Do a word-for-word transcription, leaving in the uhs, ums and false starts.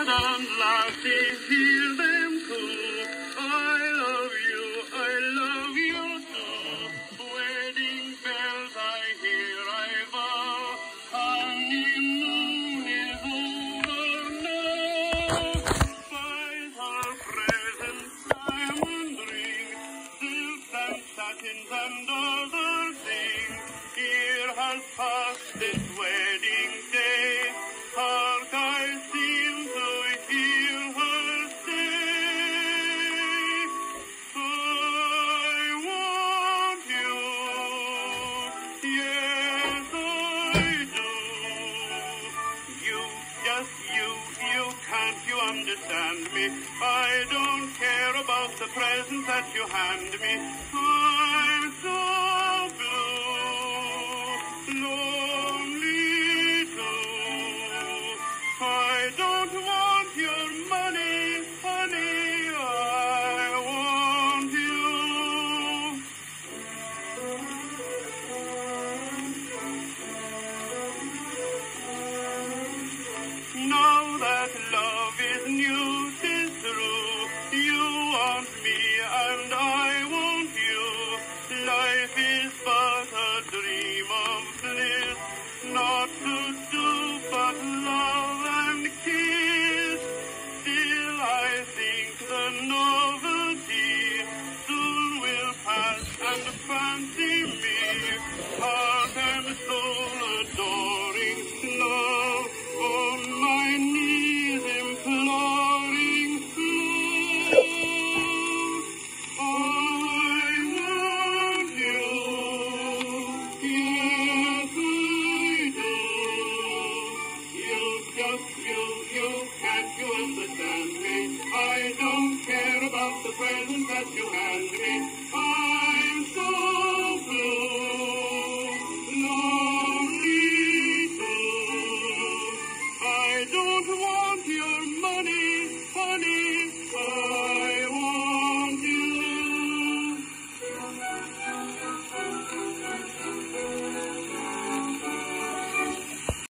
lad and lassie, hear them coo. I love you, I love you too. Wedding bells I hear, I vow. Honeymoon is over now. Buy her presents, diamond rings, silks and satins and other things. Here has passed this wedding day. Hark, I seem to hear her say, I want you, yes I do. You, just you, you, can't you understand me? I don't care about the presents that you hand me. I'm so blue, lonely too. I don't want your money, honey, I want you. Now that love is new, 'tis true. You want me and I want you. Life is but a dream of bliss, not to do but love and kiss. Still I think the novelty soon will pass, and fancy me, heart and soul adoring love, on my knees imploring love. I want you, yes I do. You just, you, you, can't you understand me? I don't care about the presents that you hand me. I